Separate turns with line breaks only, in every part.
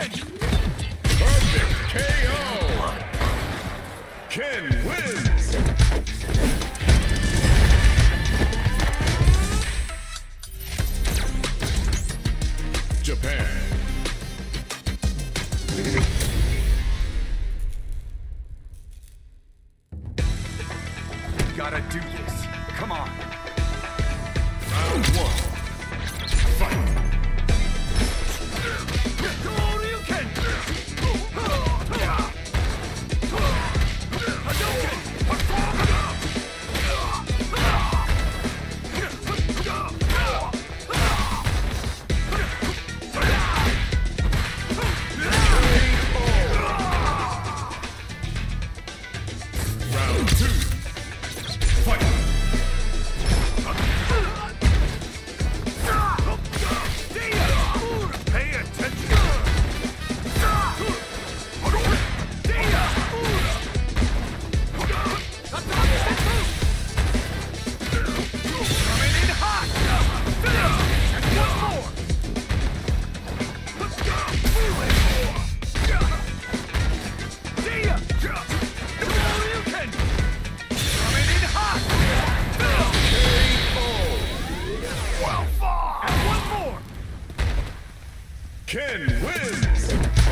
Perfect KO! Ken wins! Japan.
Gotta do this. Come on.
Round one. Fight! Round two. Fight!
Pay attention. Coming in hot. And one more. Coming in hot. Well fought. And one more.
Ken wins!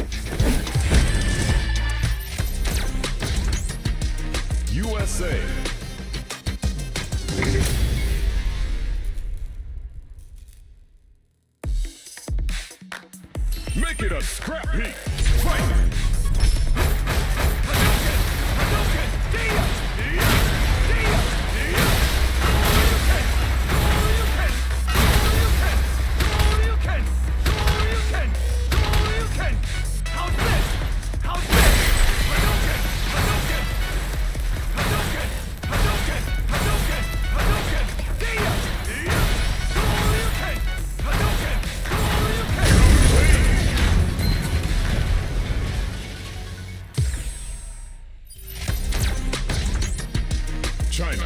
USA. Make it a scrap heap! Fight! China.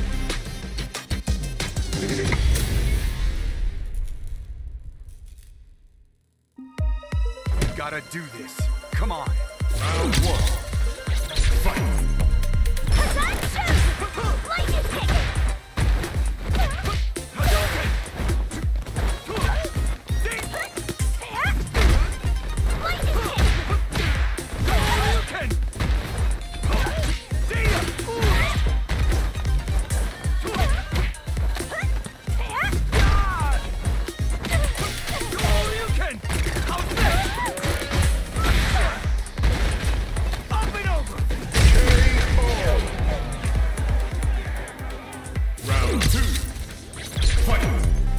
Gotta do this. Come on.
Round one. Fight! Round two. Fight!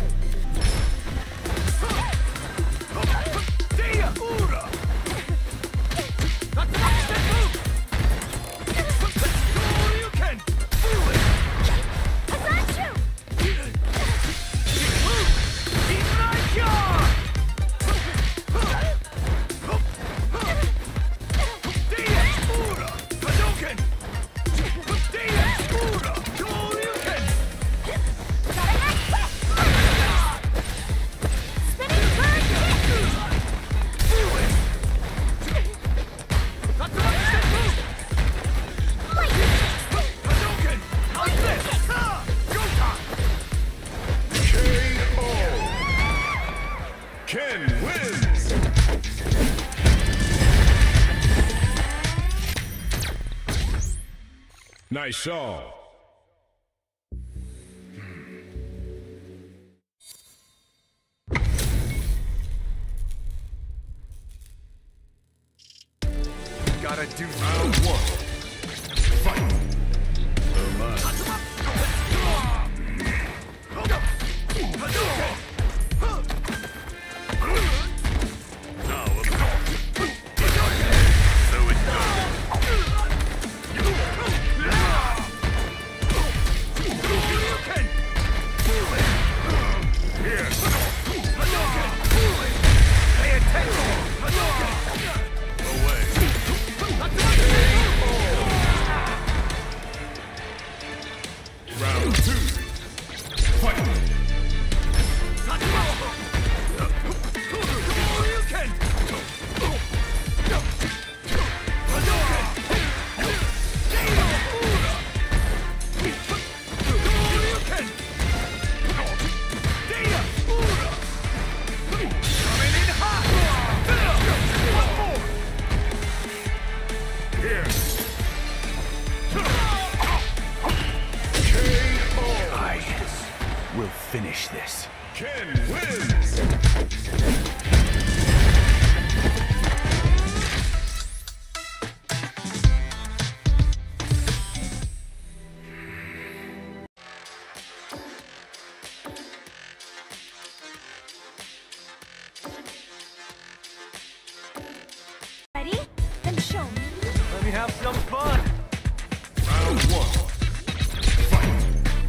Ken wins! Nice shot.
Gotta do
Round one. Fight!
have some fun.
Round one. Fight.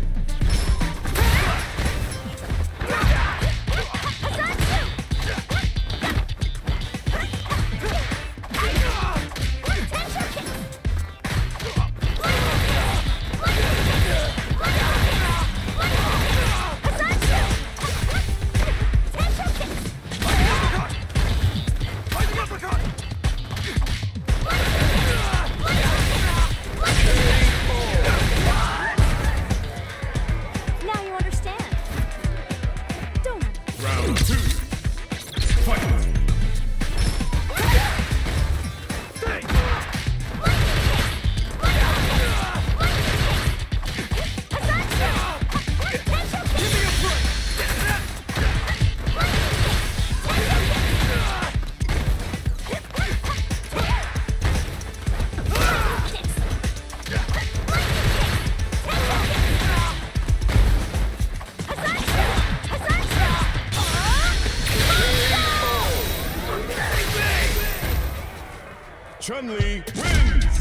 Now you understand. Don't.
Round two. Fight. Chun-Li wins!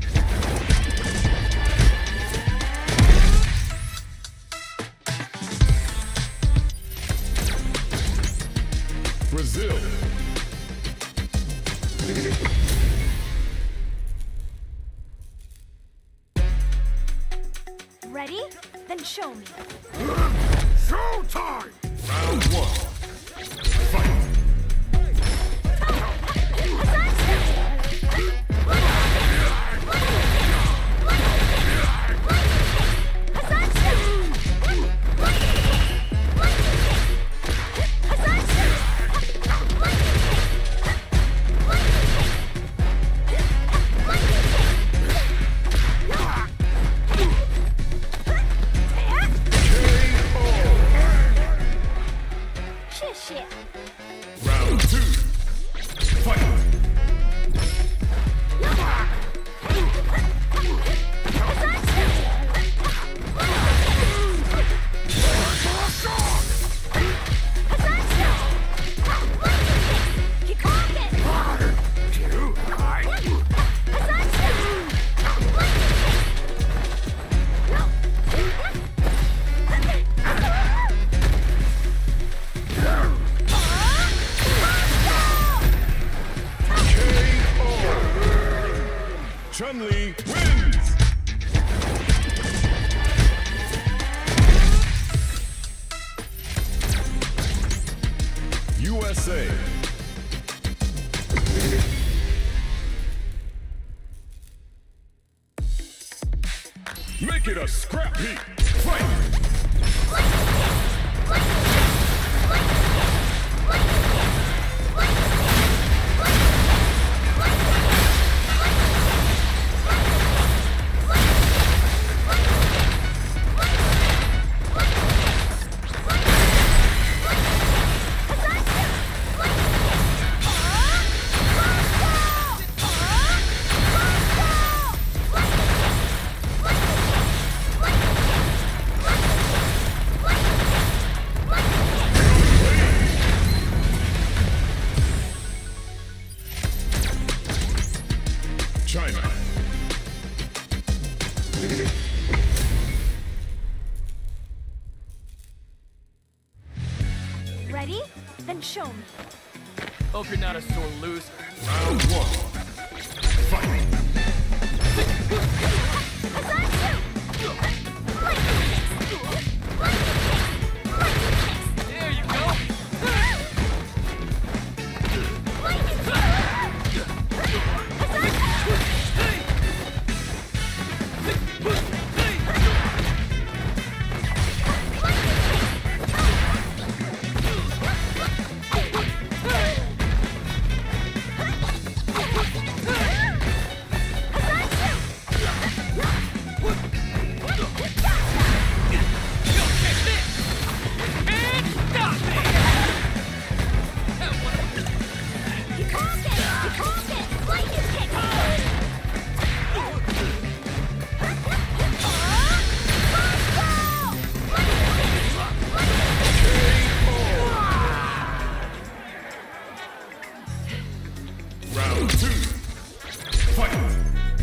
Brazil.
Ready? Then show me.
Showtime!
Round one. Fight.
Shit.
Round two. Fight. Chun-Li wins! USA. Make it a scrap heap. Fight! China.
Ready? Then show me.
Hope you're not a sore loser.
Round one. Fight!
There you go.
Round two. Fight!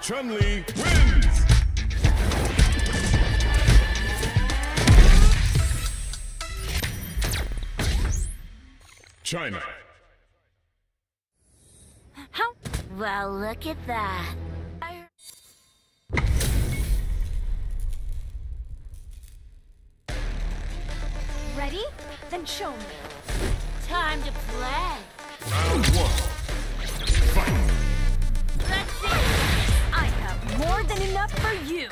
Chun-Li wins! China.
How?
Well, look at that.
Ready? Then show me.
Time to play.
Round one. Fight!
Let's see.
I have more than enough for you.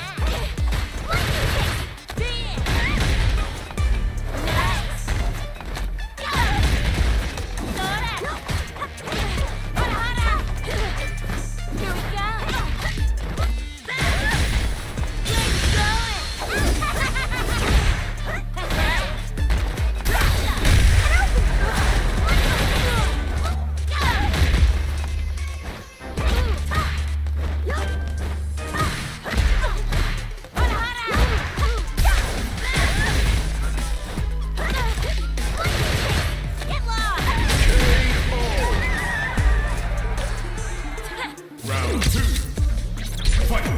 Round two. Fight!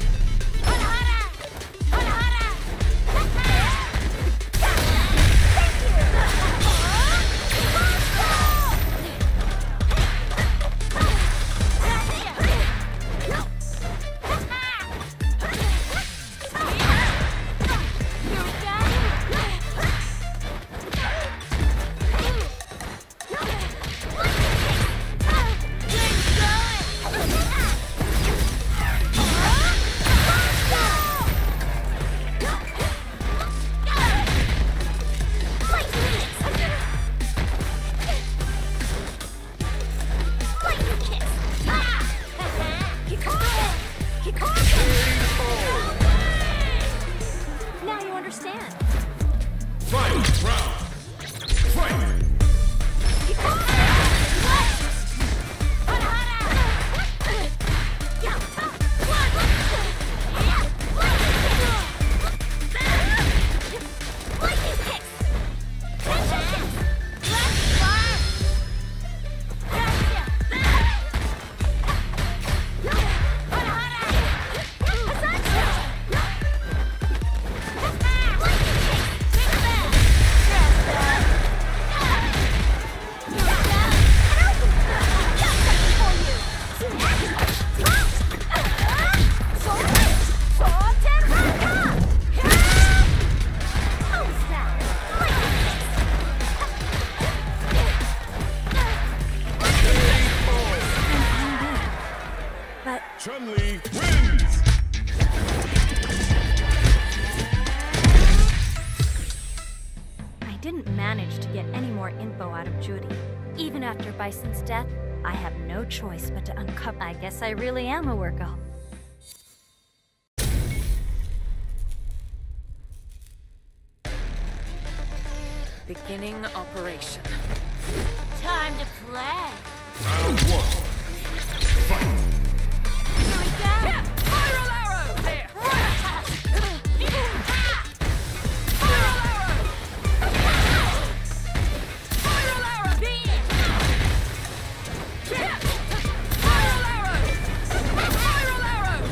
Now you understand.
Final round. Fight!
But
Chun-Li wins!
I didn't manage to get any more info out of Judy. Even after Bison's death, I have no choice but to uncover. I guess I really am a workaholic.
Beginning operation.
Time to play.
Round one. Fight!
Spiral arrow! There! Spiral arrow! Spiral arrow! Spiral arrow!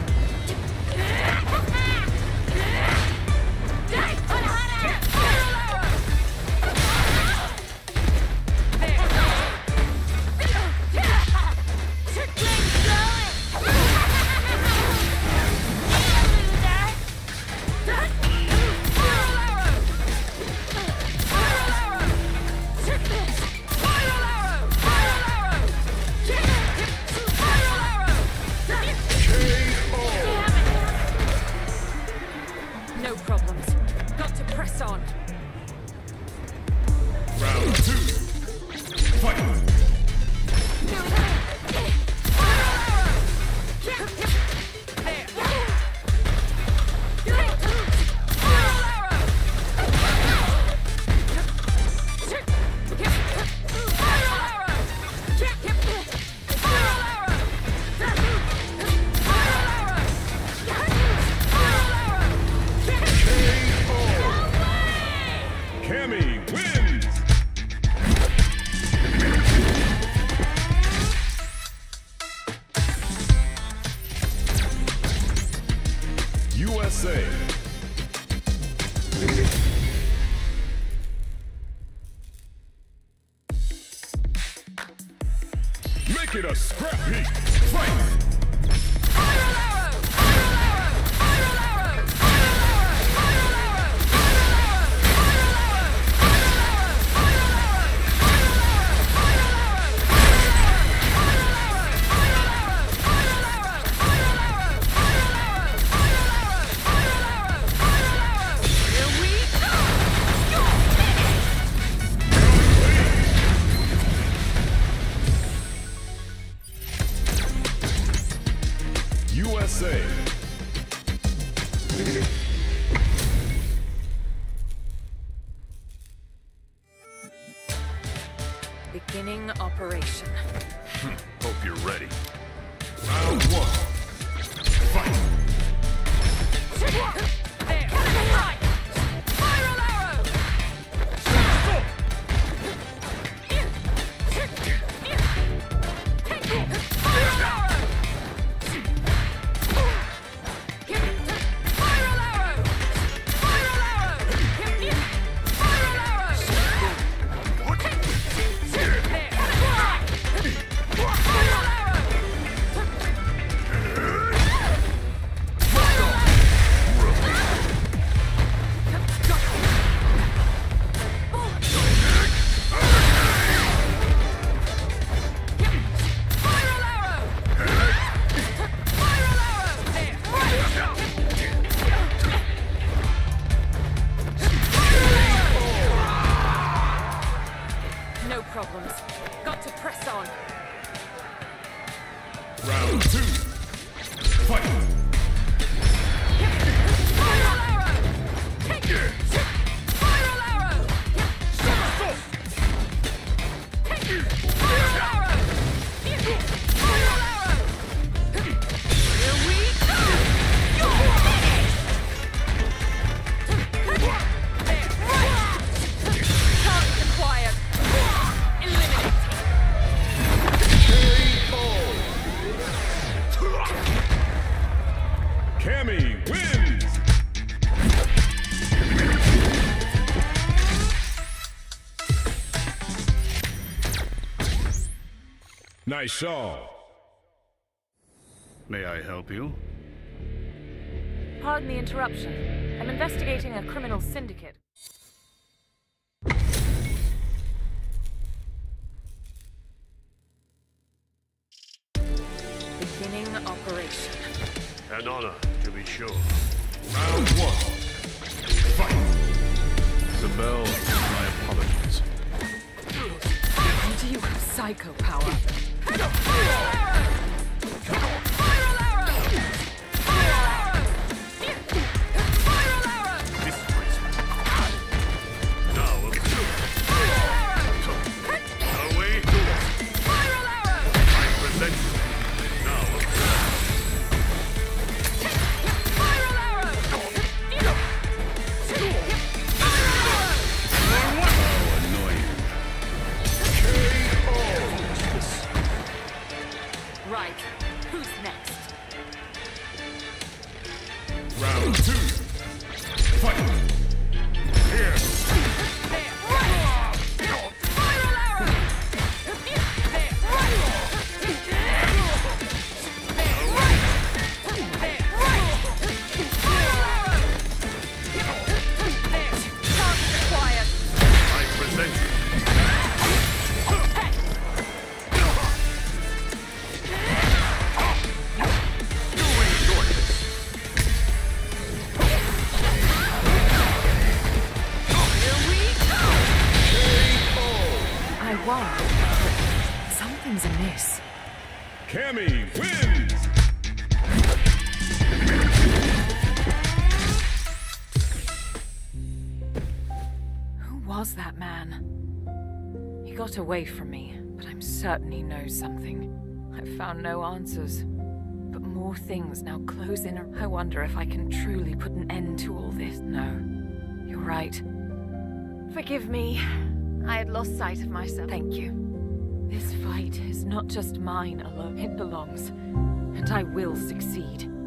No problems. Got to press on.
Round two. Fight! Cammy wins! Make it a scrap heap. Fight! USA.
Beginning operation.
Hope you're ready. Round one. Fight!
There. Right. Spiral arrow. Spiral arrow. No problems. Got to press on.
Round two. Fight!
Spiral arrow! Spiral arrow! Spiral arrow! Spiral arrow! Here we go! Target acquired. Eliminated.
Cammy wins! Nice shot.
May I help you?
Pardon the interruption. I'm investigating a criminal syndicate. Beginning operation.
An honor, to be sure.
Round one. Fight!
The bell, my apologies.
Do you have psycho power?
Now, away. I present you. Now,
Right. Who's next?
Round two. Fight! Here!
I present you.
I won. Something's amiss.
Cammy wins!
Who was that man? He got away from me, but I'm certain he knows something. I've found no answers, but more things now close in. I wonder if I can truly put an end to all this. No, you're right. Forgive me. I had lost sight of myself. Thank you. This fight is not just mine alone. It belongs, and I will succeed.